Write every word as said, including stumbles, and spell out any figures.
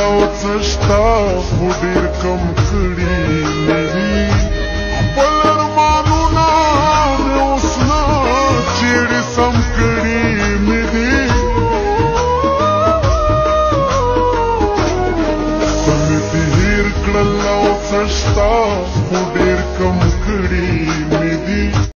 څشتا خو ډېر کم کړي مې دي خپل ارمانونه مې اوس نه چیړې سم کړي مې دي څه مې دي هېر کړل او څشتا خو ډېر کم کړي مې دي